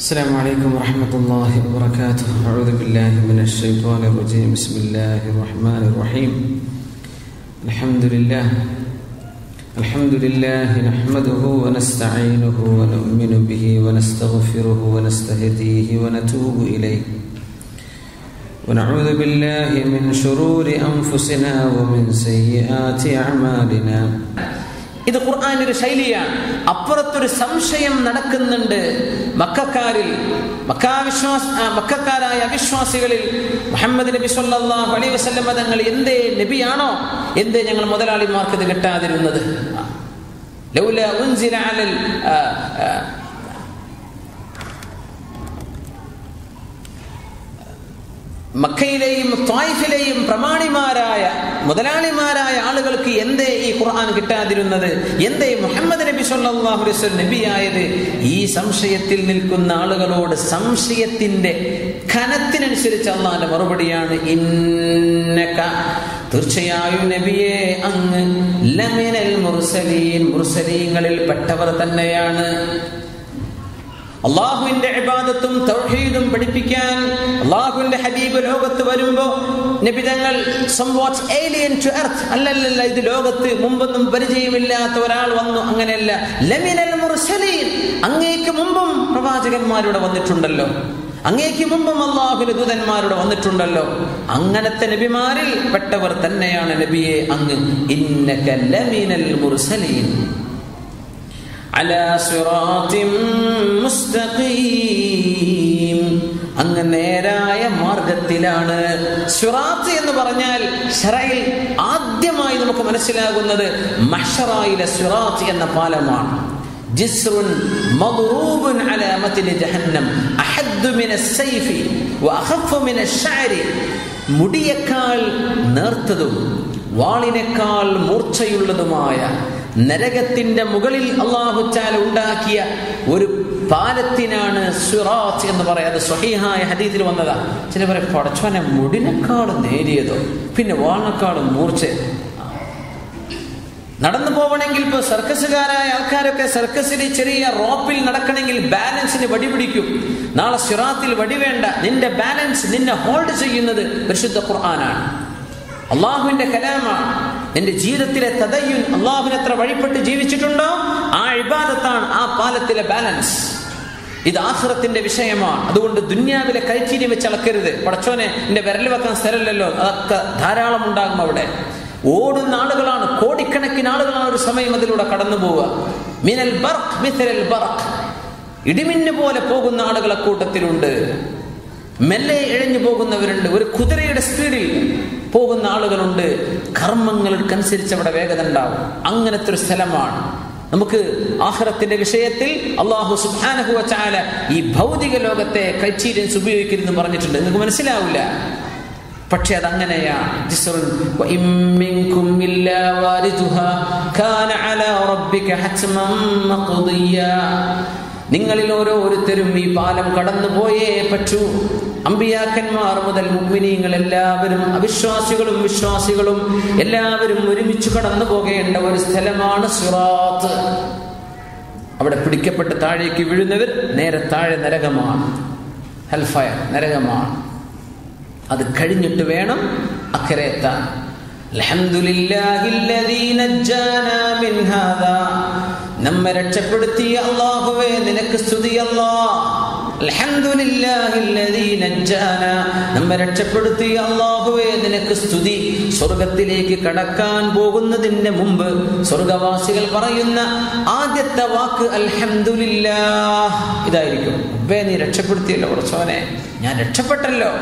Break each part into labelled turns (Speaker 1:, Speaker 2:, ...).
Speaker 1: السلام عليكم ورحمة الله وبركاته. أعوذ بالله من الشيطان الرجيم. بسم الله الرحمن الرحيم. الحمد لله نحمده ونستعينه ونؤمن به ونستغفره ونستهديه ونتوب إليه ونعوذ بالله من شرور أنفسنا ومن سيئات أعمالنا.
Speaker 2: ഇത് ഖുർആനിന്റെ ശൈലിയാണ്. അപ്പുറത്തൊരു സംശയം നടക്കുന്നുണ്ട് മക്കാരായ അവിശ്വാസികളിൽ. മുഹമ്മദ് നബി സല്ലല്ലാഹു അലൈഹി വസല്ലം തങ്ങൾ എന്തേ നബിയാണോ, എന്തേ ഞങ്ങൾ മുതലാളിമാർക്ക് ഇത് കിട്ടാതിരുന്നത്? ലൗലാ ഉൻസില അലൽ മക്കയിലെയും ത്വായിഫിലെയും പ്രമാണിമാരായ മുതലാളിമാരായ ആളുകൾക്ക് എന്തേ ഈ ഖുർആൻ കിട്ടാതിരുന്നത്? എന്തേ മുഹമ്മദ് നബി സല്ലല്ലാഹു അലൈഹി വസല്ലം നബിയായത്? ഈ സംശയത്തിൽ നിൽക്കുന്ന ആളുകളോട് സംശയത്തിന്റെ ഘനത്തിനനുസരിച്ച് അല്ലാഹുവിന്റെ മറുപടിയാണ് ഇന്നക, തീർച്ചയായും നബിയെ അങ്ങ് ലമിനൽ മുർസലീൻ, മുർസലീങ്ങളിൽ പെട്ടവർ തന്നെയാണ്. അള്ളാഹുവിന്റെ ഇബാദത്തും തൗഹീദും പഠിപ്പിക്കാൻ അള്ളാഹുവിന്റെ ഹബീബ് ലോകത്ത് വരുമ്പോ നബി തങ്ങൾ somewhat alien to earth, അല്ലല്ല, ഇത് ലോകത്ത് മുമ്പൊന്നും പരിചയമില്ലാത്ത ഒരാൾ വന്നു, അങ്ങനെയല്ല. ലമിനൽ മുർസലീൻ, അങ്ങേക്ക് മുമ്പും പ്രവാചകന്മാരുടെ വന്നിട്ടുണ്ടല്ലോ, അങ്ങേക്ക് മുമ്പും അള്ളാഹുവിന്റെ ദൂതന്മാരുടെ വന്നിട്ടുണ്ടല്ലോ. അങ്ങനത്തെ നബിമാരിൽ പെട്ടവർ തന്നെയാണ് നബിയെ അങ്ങ്. ഇന്നക ലമിനൽ മുർസലീൻ അലാ സിറാത്തിൻ മുസ്തഖീം, അങ്ങ് നേരായ മാർഗത്തിലാണ്. സിറാത്ത് എന്ന് പറഞ്ഞാൽ ശറയിൽ ആദ്യമായി നമുക്ക് മനസ്സിലാകുന്നത് മഹ്ശറായിലെ സിറാത്ത് എന്ന പാലമാണ്. ജിസ്റുൻ മദ്റൂബുൻ അലാ മത്നി ജഹന്നം അഹദ്ദു മിനസ് സൈഫി വഅഖഫു മിനശ് ശഅരി, മുടിയേക്കാൾ നേർത്തതും വാളിനേക്കാൾ മൂർച്ചയുള്ളതുമായ നരകത്തിന്റെ മുകളിൽ അല്ലാഹു തആല ഉണ്ടാക്കിയ ഒരു പാലത്തിനാണ് സിറാത്ത് എന്ന് പറയുന്നത്. സ്വഹീഹായ ഹദീസിൽ വന്നതാ. ചില പറയും പടച്ചോനെ മുടിനേക്കാളും നേരിയതോ, പിന്നെ വാളിനേക്കാളും മൂർച്ച. നടന്നു പോവണമെങ്കിൽ ഇപ്പൊ സർക്കസുകാരായ ആൾക്കാരൊക്കെ സർക്കസിൽ ചെറിയ റോപ്പിൽ നടക്കണമെങ്കിൽ ബാലൻസിന് വടി പിടിക്കും. നാളെ സിറാത്തിൽ വടി വേണ്ട, നിന്റെ ബാലൻസ്, നിന്നെ ഹോൾഡ് ചെയ്യുന്നത് പരിശുദ്ധ ഖുർആനാണ്, അള്ളാഹുവിന്റെ കലാമാണ്. എന്റെ ജീവിതത്തിലെ തദയ്യുൻ, അള്ളാഹുവിന് എത്ര വഴിപ്പെട്ട് ജീവിച്ചിട്ടുണ്ടോ ആ ഇബാദത്താണ് ആ പാലത്തിലെ ബാലൻസ്. ഇത് ആഖിറത്തിന്റെ വിഷയമാണ്. അതുകൊണ്ട് ദുന്യാവിലെ കൈച്ചീരി വെച്ച് അളക്കരുത്. പടച്ചോനെ എന്റെ വിരൽ വെക്കാൻ സ്ഥലമില്ലല്ലോ, അതൊക്കെ ധാരാളം ഉണ്ടാകും അവിടെ. ഓടുന്ന ആളുകളാണ്, കോടിക്കണക്കിന് ആളുകളാണ് ഒരു സമയം അതിലൂടെ കടന്നു പോവുക. മിനൽ ബർഖ് മിഥലൽ ബർഖ്, ഇടിമിന്നു പോലെ പോകുന്ന ആളുകളെ കൂട്ടത്തിലുണ്ട്. മെല്ലെ ഇഴഞ്ഞു പോകുന്നവരുണ്ട്. ഒരു കുതിരയുടെ സ്പീഡിൽ പോകുന്ന ആളുകളുണ്ട്. കർമ്മങ്ങൾക്കനുസരിച്ച് അവിടെ വേഗത ഉണ്ടാവും. അങ്ങനത്തെ ഒരു സ്ഥലമാണ്. നമുക്ക് ആഖിറത്തിന്റെ വിഷയത്തിൽ അല്ലാഹു സുബ്ഹാനഹു വ തആല ഈ ഭൗതിക ലോകത്തെ ക്രൈറ്റീരിയൻസ് ഉപയോഗിക്കരുതെന്ന് പറഞ്ഞിട്ടുണ്ട്. നിങ്ങൾക്ക് മനസ്സിലാവില്ല, പക്ഷെ അതങ്ങനെയാണ്. നിങ്ങളിൽ ഓരോരുത്തരും ഈ പാലം കടന്നുപോയേ പറ്റൂ. അമ്പിയാക്കന്മാർ മുതൽ മുഅ്മിനീങ്ങൾ എല്ലാവരും, അവിശ്വാസികളും വിശ്വാസികളും എല്ലാവരും ഒരുമിച്ച് കടന്നു പോകേണ്ട ഒരു സ്ഥലമാണ് സിറാത്ത്. അവിടെ പിടിക്കപ്പെട്ട് താഴേക്ക് വീഴുന്നവർ നേരെ താഴെ നരകമാണ്, ഹെൽഫയർ, നരകമാണ്. അത് കഴിഞ്ഞിട്ട് വേണം അഖിറത്താൻ. അൽഹംദുലില്ലാഹില്ലദീ നജ്ജാനാ മിൻ ഹാദാ, നമ്മെ രക്ഷപ്പെടുത്തിയ അല്ലാഹുവേ നിനക്ക് സ്തുതി. അല്ലാഹ് അൽഹംദുലില്ലാഹില്ലദീ നജ്ജാനാ, നമ്മെ രക്ഷപ്പെടുത്തിയ അല്ലാഹുവേ നിനക്ക് സ്തുതി. സ്വർഗ്ഗത്തിലേക്ക് കടക്കാൻ പോകുന്നതിന് മുമ്പ് സ്വർഗ്ഗവാസികൾ പറയുന്ന ആദ്യത്തെ വാക്ക് അൽഹംദുലില്ലാഹ് ഇതായിരിക്കും. അബ്ബേ നീ രക്ഷപ്പെടുത്തിയല്ലോ പടച്ചോനെ, ഞാൻ രക്ഷപ്പെട്ടല്ലോ.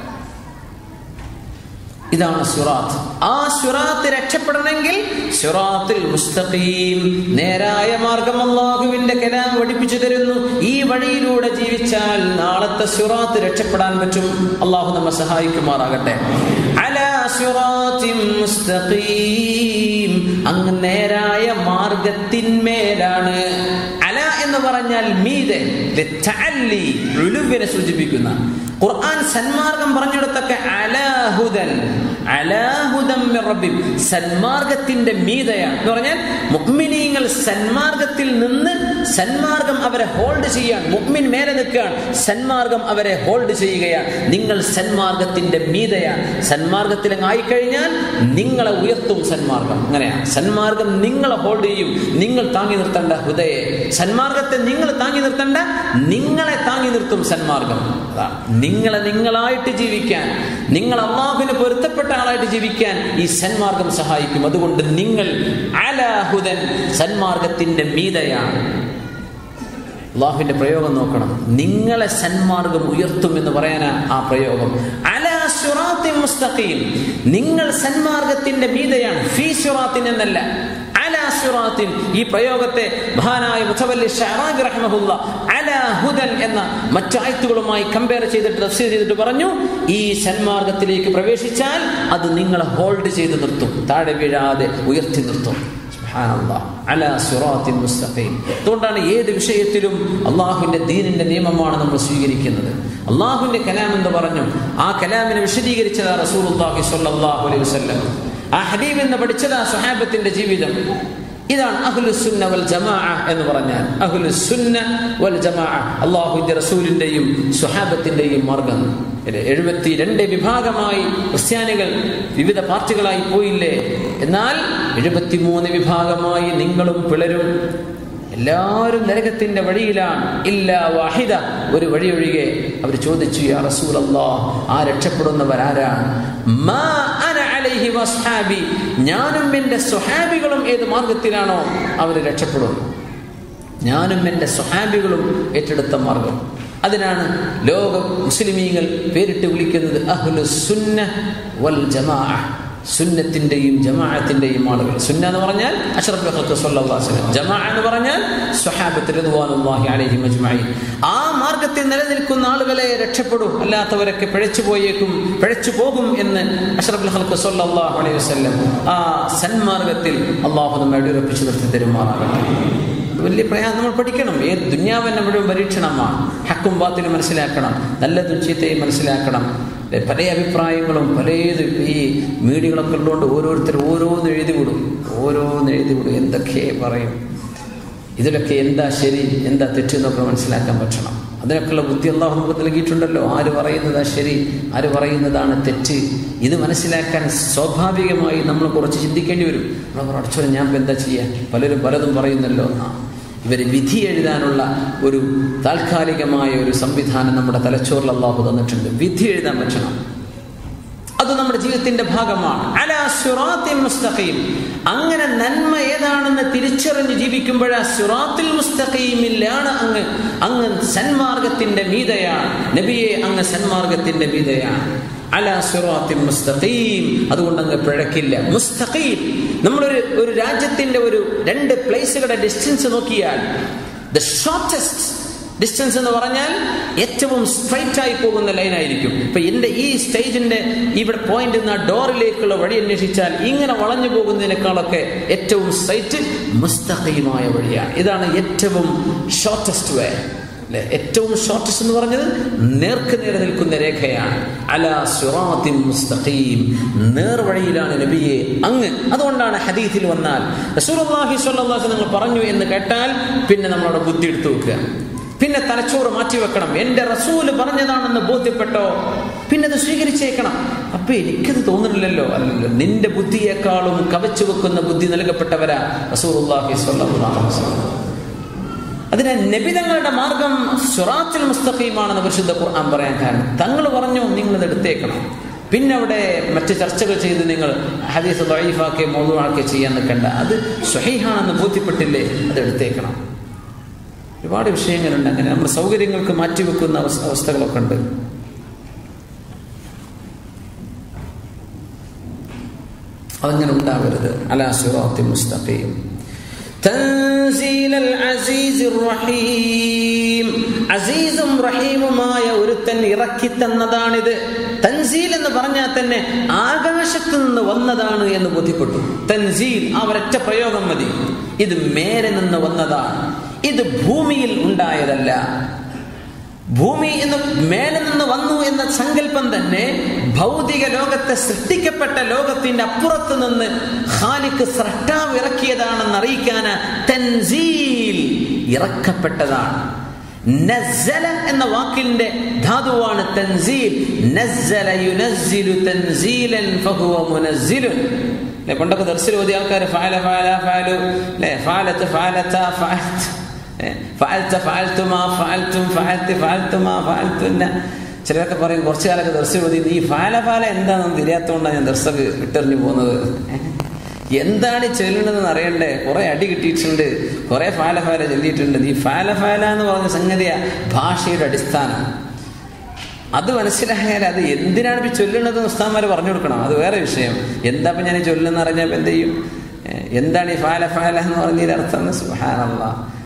Speaker 2: ഇതാണ് സിറാത്ത്. ആ സിറാത്ത് രക്ഷപ്പെടണമെങ്കിൽ സിറാത്തുൽ മുസ്തഖീം, നേരായ മാർഗം അല്ലാഹുവിന്റെ കലാം പഠിപ്പിച്ചു തരുന്നു. ഈ വഴിയിലൂടെ ജീവിച്ചാൽ നാളത്തെ സിറാത്ത് രക്ഷപ്പെടാൻ പറ്റും. അല്ലാഹു നമ്മെ സഹായിക്കുമാറാകട്ടെ. അലാ സിറാത്തിൻ മുസ്തഖീം, അങ്ങ് നേരായ മാർഗത്തിന്മേലാണ്. അല എന്ന് പറഞ്ഞാൽ മീതെ, ഉലുവിനെ സൂചിപ്പിക്കുന്ന. ഖുർആൻ സന്മാർഗം പറഞ്ഞിടത്തൊക്കെ അലാഹുദൻ മിർ റബ്ബിഹിം, സന്മാർഗത്തിന്റെ മീതയാണ് എന്ന് പറഞ്ഞാൽ മുഅ്മിനീങ്ങൾ സന്മാർഗത്തിൽ നിന്ന് സന്മാർഗം അവരെ ഹോൾഡ് ചെയ്യാൻ, മുഅ്മിൻ മേലെ നിൽക്കുകയാണ്, സന്മാർഗം അവരെ ഹോൾഡ് ചെയ്യുകയാണ്. നിങ്ങൾ സന്മാർഗത്തിന്റെ മീതയാണ്. സന്മാർഗത്തിൽ ആയിക്കഴിഞ്ഞാൽ നിങ്ങളെ ഉയർത്തും സന്മാർഗം. അങ്ങനെയാണ് സന്മാർഗം നിങ്ങളെ ഹോൾഡ് ചെയ്യും. നിങ്ങൾ താങ്ങി നിർത്തേണ്ട ഹൃദയെ, സന്മാർഗത്തെ നിങ്ങൾ താങ്ങി നിർത്തേണ്ട, നിങ്ങളെ താങ്ങി നിർത്തും സന്മാർഗം. നിങ്ങളെ നിങ്ങളായിട്ട് ജീവിക്കാൻ, നിങ്ങൾ അല്ലാഹുവിന് പൊരുത്തപ്പെട്ട ആളായിട്ട് ജീവിക്കാൻ ഈ സന്മാർഗം സഹായിക്കും. അതുകൊണ്ട് നിങ്ങൾ അലാ ഹുദൻ, സന്മാർഗത്തിന്റെ മീതയാണ്. അല്ലാഹുവിന്റെ പ്രയോഗം നോക്കണം. നിങ്ങളെ സന്മാർഗം ഉയർത്തും എന്ന് പറയാനാ ആ പ്രയോഗം. അലാ സിറാത്തിൻ മുസ്തഖീം, നിങ്ങൾ സന്മാർഗത്തിന്റെ മീതയാണ്. ഫീ സിറാത്തിൻ എന്നല്ല, അലാ സിറാത്തിൻ. ഈ പ്രയോഗത്തെ മഹാനായ മുതവല്ലി ശഅറാബി റഹിമഹുല്ലാ അലാ ഹുദൻ എന്ന മറ്റു ആയത്തുകളുമായി കമ്പയർ ചെയ്തിട്ട് തഫ്സീർ ചെയ്തിട്ട് പറഞ്ഞു, ഈ സന്മാർഗത്തിലേക്ക് പ്രവേശിച്ചാൽ അത് നിങ്ങളെ ഹോൾഡ് ചെയ്ത് നിർത്തും, താഴെ വീഴാതെ ഉയർത്തി നിർത്തും. അലാ സിറാത്തിൻ മുസ്തഖീം. അതുകൊണ്ടാണ് ഏത് വിഷയത്തിലും അള്ളാഹുവിന്റെ ദീനിന്റെ നിയമമാണ് നമ്മൾ സ്വീകരിക്കുന്നത്. അള്ളാഹുവിന്റെ കലാം എന്ന് പറഞ്ഞു ആ കലാമിനെ വിശദീകരിച്ചതാ റസൂലുള്ളാഹി സ്വല്ലല്ലാഹു അലൈഹി വസല്ലം. ആ ഹദീബ് എന്ന് പഠിച്ചതാ സ്വഹാബത്തിന്റെ ജീവിതം. ഇതാണ് അഹ്ലുസുന്ന വൽ ജമാഅ എന്ന് പറഞ്ഞാൽ. അഹ്ലുസുന്ന വൽ ജമാഅ അല്ലാഹുവിന്റെ റസൂലിന്റെയും സ്വഹാബത്തിന്റെയും മാർഗ്ഗം. 72 വിഭാഗമായി ക്രിസ്ത്യാനികൾ വിവിധ പാർട്ടികളായി പോയില്ലേ? എന്നാൽ 73 വിഭാഗമായി നിങ്ങളും പിളരും. എല്ലാവരും നരകത്തിന്റെ വഴിയിലാണ്. ഇല്ലാ വാഹിദ, ഒരു വഴി ഒഴികെ. അവർ ചോദിച്ചു, യാ റസൂലല്ലാഹ്, ആ രക്ഷപ്പെടുന്നവരാരാണ്? മാ അന അലൈഹി വസ്ഹാബി, ഞാനും എന്റെ സ്വഹാബികളും ഏത് മാർഗത്തിലാണോ അവർ രക്ഷപ്പെടുന്നു. ഞാനും എന്റെ സ്വഹാബികളും ഏറ്റെടുത്ത മാർഗം. അതിനാണ് ലോക മുസ്ലിമീങ്ങൾ പേരിട്ട് വിളിക്കുന്നത് അഹ്ലുസുന്ന വൽ ജമാഅ, സുന്നത്തിന്റെയും ജമാഅത്തിന്റെയും ആളുകൾ. സുന്ന എന്ന് പറഞ്ഞാൽ അഷ്റഫുൽ ഖൽഖ് സ്വല്ലല്ലാഹു അലൈഹി വസല്ലം, ജമാഅ എന്ന് പറഞ്ഞാൽ സ്വഹാബത്ത് റളിയല്ലാഹു അലൈഹിം അജ്മഈൻ. ആ മാർഗത്തിൽ നിലനിൽക്കുന്ന ആളുകളെ രക്ഷപ്പെടും, അല്ലാത്തവരൊക്കെ പിഴച്ചു പോകും എന്ന് അഷ്റഫുൽ ഖൽഖ് സ്വല്ലല്ലാഹു അലൈഹി വസല്ലം ആ സന്മാർഗത്തിൽ അല്ലാഹു നമ്മെ ഉറപ്പിച്ചു നിർത്തി തരുമാറാകട്ടെ. വലിയ പ്രയാസം നമ്മൾ പഠിക്കണം. ഏത് ദുനിയാവിനെ മുഴുവൻ പരീക്ഷണമാണ്. ഹക്കും ബാത്തിലും മനസ്സിലാക്കണം, നല്ലതും ചീത്തയും മനസ്സിലാക്കണം. പല അഭിപ്രായങ്ങളും പലതും ഈ മീഡിയകളൊക്കെ ഉള്ളതുകൊണ്ട് ഓരോരുത്തർ ഓരോന്ന് എഴുതി വിടും. എന്തൊക്കെ പറയും, ഇതിലൊക്കെ എന്താ ശരി എന്താ തെറ്റെന്നൊക്കെ മനസ്സിലാക്കാൻ പറ്റണം. അതിനൊക്കെയുള്ള ബുദ്ധി അല്ലാഹു നമുക്ക് നൽകിയിട്ടുണ്ടല്ലോ. ആര് പറയുന്നതാ ശരി, ആര് പറയുന്നതാണ് തെറ്റ്, ഇത് മനസ്സിലാക്കാൻ സ്വാഭാവികമായി നമ്മൾ കുറച്ച് ചിന്തിക്കേണ്ടി വരും. നമ്മൾ അടച്ചോളം ഞാൻ ഇപ്പം എന്താ ചെയ്യുക, പലരും പലതും പറയുന്നല്ലോ. ഇവർ വിധി എഴുതാനുള്ള ഒരു താൽക്കാലികമായ ഒരു സംവിധാനം നമ്മുടെ തലച്ചോറിൽ അല്ലാഹു തന്നിട്ടുണ്ട്. വിധി എഴുതാൻ പറ്റണം. അത് നമ്മുടെ ജീവിതത്തിന്റെ ഭാഗമാണ്. അലാ സിറാത്തിൻ മുസ്തഖീം, അങ്ങനെ നന്മ ഏതാണെന്ന് തിരിച്ചറിഞ്ഞ് ജീവിക്കുമ്പോഴാ സിറാത്തുൽ മുസ്തഖീമിലാണ് അങ്ങ് സന്മാർഗത്തിന്റെ മീതയാണ്. നബിയെ, അങ്ങ് സന്മാർഗത്തിന്റെ മീതയാണ്. അലാ സിറാത്തിൻ മുസ്തഖീം, അതുകൊണ്ട് അങ്ങ് പിഴക്കില്ല. മുസ്തഖീം, നമ്മളൊരു രാജ്യത്തിന്റെ ഒരു 2 പ്ലേസുകളുടെ ഡിസ്റ്റൻസ് നോക്കിയാൽ ദ ഷോർട്ടസ്റ്റ് ഡിസ്റ്റൻസ് എന്ന് പറഞ്ഞാൽ ഏറ്റവും സ്ട്രൈറ്റ് ആയി പോകുന്ന ലൈനായിരിക്കും. ഇപ്പൊ എന്റെ ഈ സ്റ്റേജിന്റെ ഇവിടെ പോയിന്റ് നിന്ന് ആ ഡോറിലേക്കുള്ള വഴി അന്വേഷിച്ചാൽ ഇങ്ങനെ വളഞ്ഞു പോകുന്നതിനേക്കാളൊക്കെ ഏറ്റവും സ്ട്രൈറ്റ് മുസ്തഖീമായ വഴിയാണ്. ഇതാണ് ഏറ്റവും ഷോർട്ടസ്റ്റ് വേ. ഏറ്റവും ഷോർട്ടസ്റ്റ് എന്ന് പറഞ്ഞത് നേർക്ക് നേരെ നിൽക്കുന്ന രേഖയാണ്. അലാ സിറാത്തിൻ മുസ്തഖീം, നേർവഴിയിലാണ് നബിയെ അങ്ങ്. അതുകൊണ്ടാണ് ഹദീസിൽ വന്നാൽ റസൂലുള്ളാഹി സ്വല്ലല്ലാഹു അലൈഹി വസല്ലം പറഞ്ഞു എന്ന് കേട്ടാൽ പിന്നെ നമ്മളവിടെ ബുദ്ധി എടുത്തു വെക്കുക, പിന്നെ തലച്ചോറ് മാറ്റിവെക്കണം. എന്റെ റസൂല് പറഞ്ഞതാണെന്ന് ബോധ്യപ്പെട്ടോ പിന്നെ അത് സ്വീകരിച്ചേക്കണം. അപ്പൊ എനിക്കത് തോന്നുന്നില്ലല്ലോ. അല്ലല്ലോ, നിന്റെ ബുദ്ധിയെക്കാളും കവച്ചു വെക്കുന്ന ബുദ്ധി നൽകപ്പെട്ടവരാ റസൂലുള്ളാഹി സ്വല്ലല്ലാഹു അലൈഹി വസല്ലം. അതിനാൽ നബി തങ്ങളുടെ മാർഗം സിറാത്തുൽ മുസ്തഖീമാണെന്ന് പരിശുദ്ധ ഖുർആൻ പറയാൻ കാരണം തങ്ങൾ പറഞ്ഞു നിങ്ങളത് എടുത്തേക്കണം. പിന്നെ അവിടെ മറ്റ് ചർച്ചകൾ ചെയ്ത് നിങ്ങൾ ഹദീസ് ദഈഫാക്കി മൗദൂആക്കി ചെയ്യാൻ നിൽക്കണ്ട. അത് സ്വഹീഹാണെന്ന് ബോധ്യപ്പെട്ടില്ലേ, അത് എടുത്തേക്കണം. ഒരുപാട് വിഷയങ്ങളുണ്ട്. അങ്ങനെ നമ്മുടെ സൗകര്യങ്ങൾക്ക് മാറ്റിവെക്കുന്ന അവസ്ഥകളൊക്കെ ഉണ്ട്. അതങ്ങനെ ഉണ്ടാവരുത്. അലാ സിറാത്തിൻ മുസ്തഖീം. തൻസീലൽ അസീസിർ റഹീം, അസീസും റഹീമുമായ ഒരുത്തൻ ഇറക്കി തന്നതാണിത്. തൻസീൽ എന്ന് പറഞ്ഞാൽ തന്നെ ആകാശത്ത് നിന്ന് വന്നതാണ് എന്ന് ബോധ്യപ്പെട്ടു. തൻസീൽ, ആ ഒരൊറ്റ പ്രയോഗം മതി. ഇത് മേലെ നിന്ന് വന്നതാണ്, ഇത് ഭൂമിയിൽ ഉണ്ടായതല്ല. ഭൂമി എന്ന് മേലെ നിന്ന് വന്നു എന്ന സങ്കല്പം തന്നെ ഭൗതിക ലോകത്തെ സൃഷ്ടിക്കപ്പെട്ട ലോകത്തിന്റെ അപ്പുറത്ത് നിന്ന് ഖാലിഖ് സ്രഷ്ടാവ് ഇറക്കിയതാണെന്ന് അറിയിക്കാൻ തൻസീൽ, ഇറക്കപ്പെട്ടതാണ്. നസ്സല എന്ന വാക്കിന്റെ ധാതുവാണ് തൻസീൽ. നസ്സല യുനസ്സിലു തൻസീലൻ ഫഹുവ മുനസ്സിലുൻ. പണ്ടൊക്കെ ദർസിൽ ഓതിയ ആൾക്കാർ ഫഅല ഫഅല ഫഅലു, ഫഅലത്ത് ഫഅലത ഫഅൽത്, ഫഅൽത ഫഅൽതുമാ ഫഅൽതും ഫഅൽതി ഫഅൽതുമാ ഫഅൽതുന്ന. ചിലരൊക്കെ പറയും കുറച്ചു കാലൊക്കെ ദർസിൽ ഓതി ഈ ഫഅല ഫഅല എന്താണെന്ന് തിരിയാത്തോണ്ടാണ് ഞാൻ ദർസൊക്കെ ഇട്ടെറിഞ്ഞു പോകുന്നത്. എന്താണ് ചൊല്ലുന്നതെന്ന് അറിയണ്ടേ? കുറെ അടി കിട്ടിയിട്ടുണ്ട്, കുറെ ഫഅല ഫഅല ചൊല്ലിയിട്ടുണ്ട്. ഈ ഫഅല ഫഅല എന്ന് പറഞ്ഞ സംഗതിയാ ഭാഷയുടെ അടിസ്ഥാനം. അത് മനസ്സിലായാൽ അത് എന്തിനാണ് ഇപ്പം ചൊല്ലുന്നത് ഉസ്താദ്മാര് പറഞ്ഞു കൊടുക്കണം. അത് വേറെ വിഷയം. എന്താ ഇപ്പം ഞാൻ ചൊല്ലുന്ന അറിഞ്ഞപ്പോൾ എന്ത് ചെയ്യും? എന്താണ് ഈ ഫഅല ഫഅല എന്ന് പറഞ്ഞതിന്റെ അർത്ഥം? സുബ്ഹാനല്ലാഹ്.